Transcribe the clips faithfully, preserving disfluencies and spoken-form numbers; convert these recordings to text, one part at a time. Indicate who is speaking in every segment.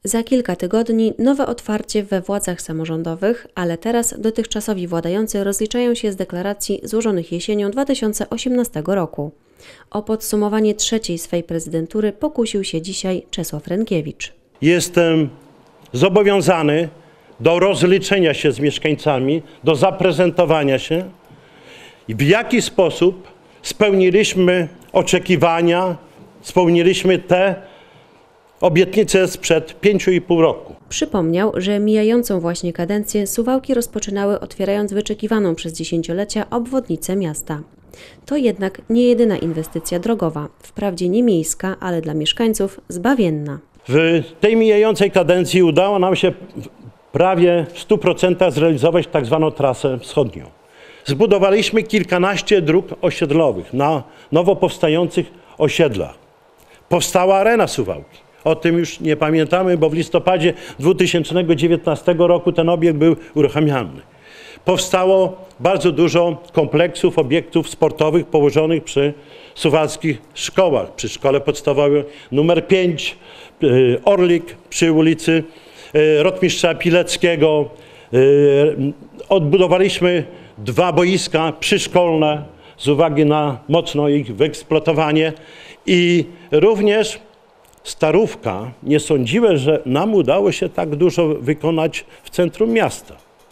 Speaker 1: Za kilka tygodni nowe otwarcie we władzach samorządowych, ale teraz dotychczasowi władający rozliczają się z deklaracji złożonych jesienią dwa tysiące osiemnastego roku. O podsumowanie trzeciej swej prezydentury pokusił się dzisiaj Czesław Rękiewicz.
Speaker 2: Jestem zobowiązany do rozliczenia się z mieszkańcami, do zaprezentowania się, w jaki sposób spełniliśmy oczekiwania, spełniliśmy te obietnice sprzed pięciu i pół roku.
Speaker 1: Przypomniał, że mijającą właśnie kadencję Suwałki rozpoczynały otwierając wyczekiwaną przez dziesięciolecia obwodnicę miasta. To jednak nie jedyna inwestycja drogowa, wprawdzie nie miejska, ale dla mieszkańców zbawienna.
Speaker 2: W tej mijającej kadencji udało nam się prawie w stu procentach zrealizować tak zwaną trasę wschodnią. Zbudowaliśmy kilkanaście dróg osiedlowych na nowo powstających osiedlach. Powstała Arena Suwałki. O tym już nie pamiętamy, bo w listopadzie dwa tysiące dziewiętnastego roku ten obiekt był uruchamiany. Powstało bardzo dużo kompleksów, obiektów sportowych położonych przy suwalskich szkołach. Przy szkole podstawowej numer pięć, Orlik przy ulicy Rotmistrza Pileckiego. Odbudowaliśmy dwa boiska przyszkolne z uwagi na mocno ich wyeksploatowanie i również Starówka. Nie sądziłem, że nam udało się tak dużo wykonać w centrum miasta.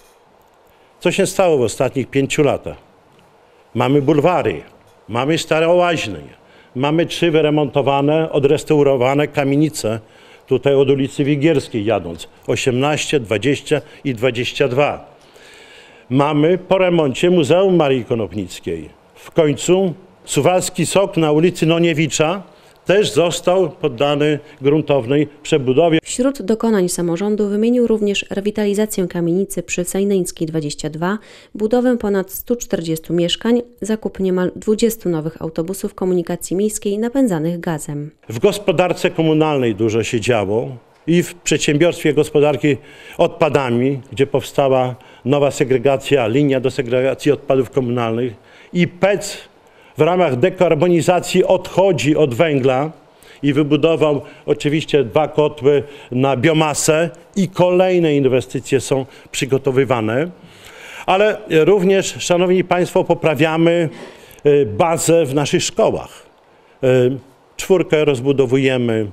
Speaker 2: Co się stało w ostatnich pięciu latach? Mamy bulwary, mamy stare łaźnie, mamy trzy wyremontowane, odrestaurowane kamienice, tutaj od ulicy Wigierskiej jadąc, osiemnaście, dwadzieścia i dwadzieścia dwa. Mamy po remoncie Muzeum Marii Konopnickiej. W końcu Suwalski Sok na ulicy Noniewicza też został poddany gruntownej przebudowie.
Speaker 1: Wśród dokonań samorządu wymienił również rewitalizację kamienicy przy Sejneńskiej dwadzieścia dwa, budowę ponad stu czterdziestu mieszkań, zakup niemal dwudziestu nowych autobusów komunikacji miejskiej napędzanych gazem.
Speaker 2: W gospodarce komunalnej dużo się działo i w przedsiębiorstwie gospodarki odpadami, gdzie powstała nowa segregacja, linia do segregacji odpadów komunalnych i P E C w ramach dekarbonizacji odchodzi od węgla i wybudował oczywiście dwa kotły na biomasę i kolejne inwestycje są przygotowywane. Ale również, szanowni państwo, poprawiamy bazę w naszych szkołach. Czwórkę rozbudowujemy.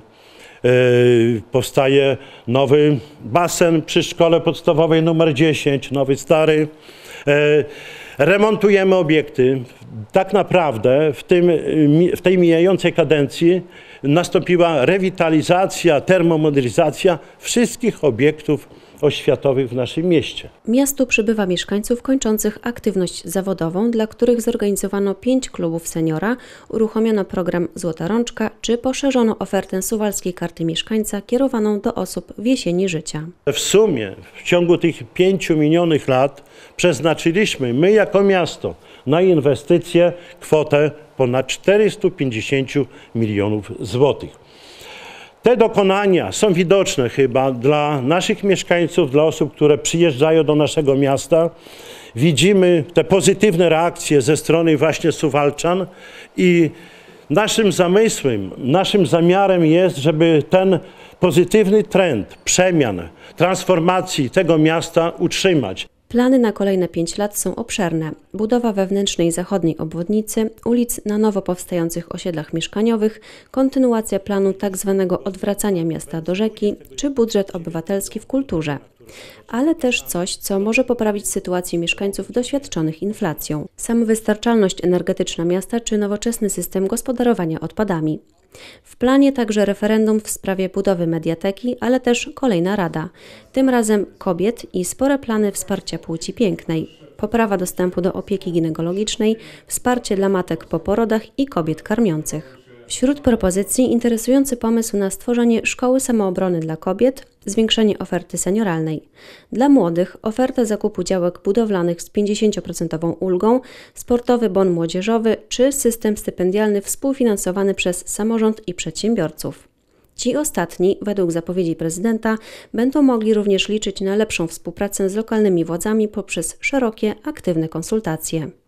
Speaker 2: Powstaje nowy basen przy szkole podstawowej numer dziesięć, nowy stary. Remontujemy obiekty. Tak naprawdę w, tym, w tej mijającej kadencji nastąpiła rewitalizacja, termomodernizacja wszystkich obiektów oświatowych w naszym mieście.
Speaker 1: Miastu przybywa mieszkańców kończących aktywność zawodową, dla których zorganizowano pięć klubów seniora, uruchomiono program Złota Rączka czy poszerzono ofertę Suwalskiej Karty Mieszkańca kierowaną do osób w jesieni życia.
Speaker 2: W sumie w ciągu tych pięciu minionych lat przeznaczyliśmy my jako miasto na inwestycje kwotę ponad czterystu pięćdziesięciu milionów złotych. Te dokonania są widoczne chyba dla naszych mieszkańców, dla osób, które przyjeżdżają do naszego miasta. Widzimy te pozytywne reakcje ze strony właśnie Suwalczan i naszym zamysłem, naszym zamiarem jest, żeby ten pozytywny trend przemian, transformacji tego miasta utrzymać.
Speaker 1: Plany na kolejne pięć lat są obszerne. Budowa wewnętrznej zachodniej obwodnicy, ulic na nowo powstających osiedlach mieszkaniowych, kontynuacja planu tzw. odwracania miasta do rzeki, czy budżet obywatelski w kulturze. Ale też coś, co może poprawić sytuację mieszkańców doświadczonych inflacją. Samowystarczalność energetyczna miasta, czy nowoczesny system gospodarowania odpadami. W planie także referendum w sprawie budowy mediateki, ale też kolejna rada. Tym razem kobiet i spore plany wsparcia płci pięknej. Poprawa dostępu do opieki ginekologicznej, wsparcie dla matek po porodach i kobiet karmiących. Wśród propozycji interesujący pomysł na stworzenie szkoły samoobrony dla kobiet, zwiększenie oferty senioralnej. Dla młodych oferta zakupu działek budowlanych z pięćdziesięcioprocentową ulgą, sportowy bon młodzieżowy czy system stypendialny współfinansowany przez samorząd i przedsiębiorców. Ci ostatni, według zapowiedzi prezydenta, będą mogli również liczyć na lepszą współpracę z lokalnymi władzami poprzez szerokie, aktywne konsultacje.